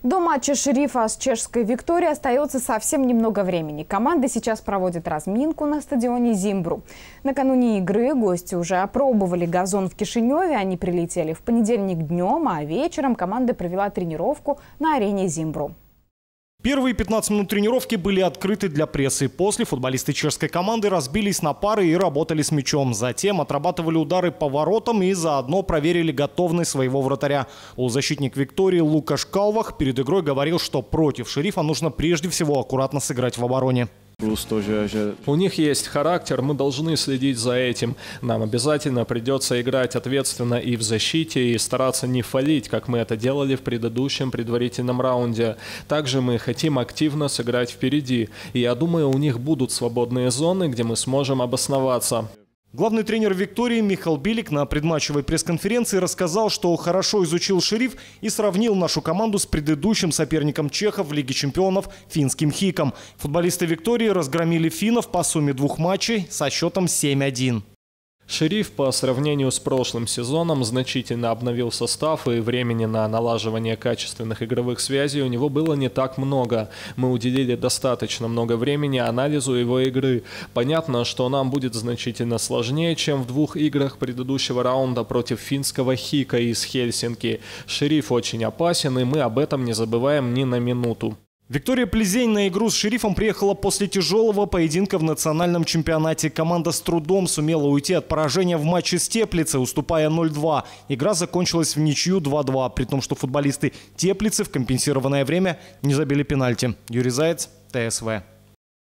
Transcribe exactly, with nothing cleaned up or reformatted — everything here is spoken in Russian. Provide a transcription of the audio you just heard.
До матча «Шерифа» с чешской «Викторией» остается совсем немного времени. Команда сейчас проводит разминку на стадионе «Зимбру». Накануне игры гости уже опробовали газон в Кишиневе. Они прилетели в понедельник днем, а вечером команда провела тренировку на арене «Зимбру». Первые пятнадцать минут тренировки были открыты для прессы. После футболисты чешской команды разбились на пары и работали с мячом. Затем отрабатывали удары по воротам и заодно проверили готовность своего вратаря. Полузащитник «Виктории» Лукаш Калвах перед игрой говорил, что против «Шерифа» нужно прежде всего аккуратно сыграть в обороне. У них есть характер, мы должны следить за этим. Нам обязательно придется играть ответственно и в защите, и стараться не фалить, как мы это делали в предыдущем предварительном раунде. Также мы хотим активно сыграть впереди. И я думаю, у них будут свободные зоны, где мы сможем обосноваться. Главный тренер «Виктории» Михал Билик на предматчевой пресс-конференции рассказал, что хорошо изучил «Шериф» и сравнил нашу команду с предыдущим соперником чехов в Лиге чемпионов финским «Хиком». Футболисты «Виктории» разгромили финнов по сумме двух матчей со счетом семь один. «Шериф» по сравнению с прошлым сезоном значительно обновил состав, и времени на налаживание качественных игровых связей у него было не так много. Мы уделили достаточно много времени анализу его игры. Понятно, что нам будет значительно сложнее, чем в двух играх предыдущего раунда против финского «Хика» из Хельсинки. «Шериф» очень опасен, и мы об этом не забываем ни на минуту. Виктория Плезень на игру с «Шерифом» приехала после тяжелого поединка в национальном чемпионате. Команда с трудом сумела уйти от поражения в матче с Теплицей, уступая ноль два. Игра закончилась в ничью два два, при том, что футболисты Теплицы в компенсированное время не забили пенальти. Юрий Заяц, ТСВ.